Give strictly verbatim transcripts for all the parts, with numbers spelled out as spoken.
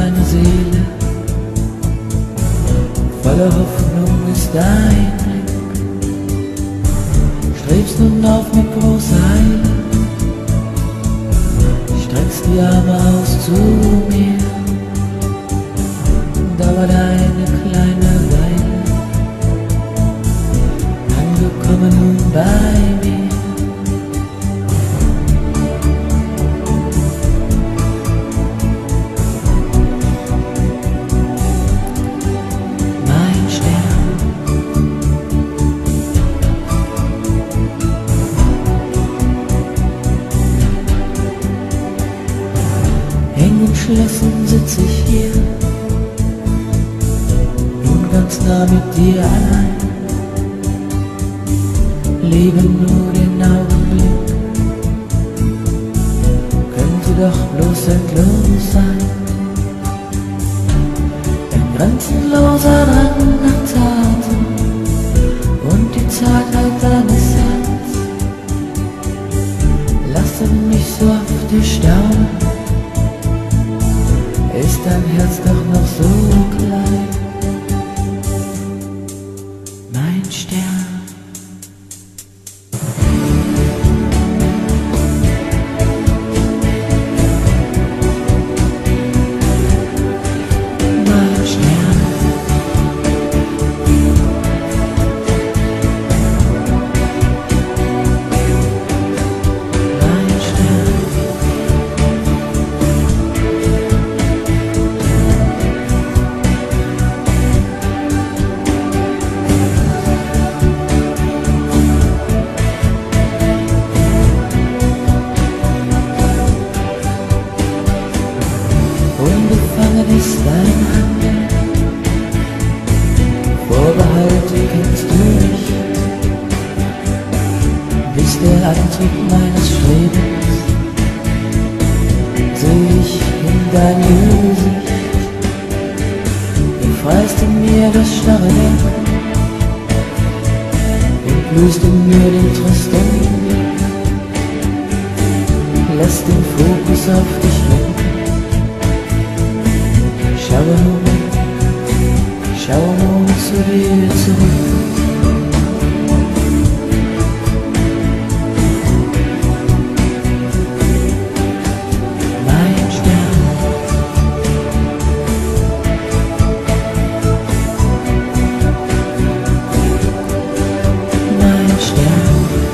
meine Seele, voller Hoffnung ist dein Blick. Strebst nun auf mit großer Eile, streckst die Arme aus zu mir. Dauert eine kleine Weile, angekommen nun bei mir. Entschlossen sitz ich hier, nun ganz nah mit dir allein, lebe nur den Augenblick, könnte doch bloß endlos sein. Ein grenzenloser Drang nach Taten und die Zartheit deines Herzens lassen mich so oft erstaunen. Ist dein Herz doch noch so klein, mein Stern? Mein Stern. Mein Stern. Unbefangen ist dein Handeln, Vorbehalte kennst du nicht, bis der Antrieb meines Strebens seh ich in dein Gesicht. Befreist in mir das starre Denken und löst in mir den tristen Blick, lässt den Fokus auf dich lenken. Schaue nun, schaue nun zu dir zurück. Mein Stern. Mein Stern.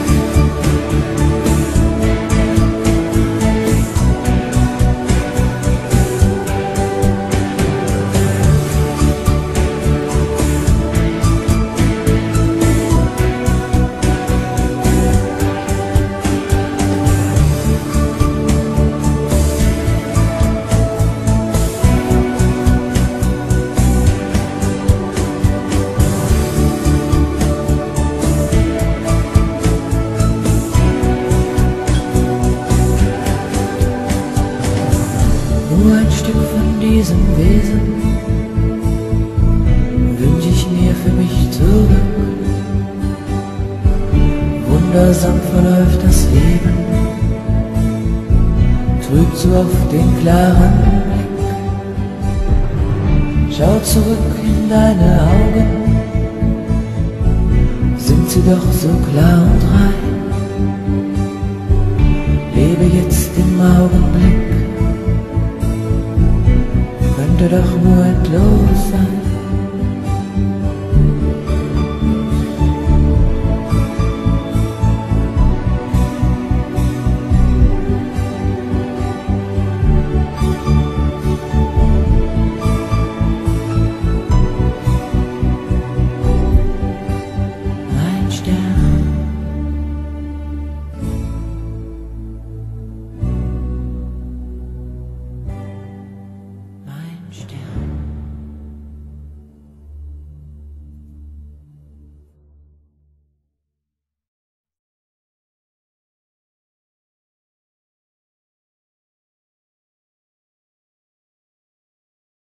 Nur ein Stück von diesem Wesen wünsch ich mir für mich zurück. Wundersam verläuft das Leben, trübt so oft den klaren Blick. Schau zurück in deine Augen, sind sie doch so klar und rein. Lebe jetzt im Augenblick, könnte doch nur endlos sein. Mein Stern. Mein Stern.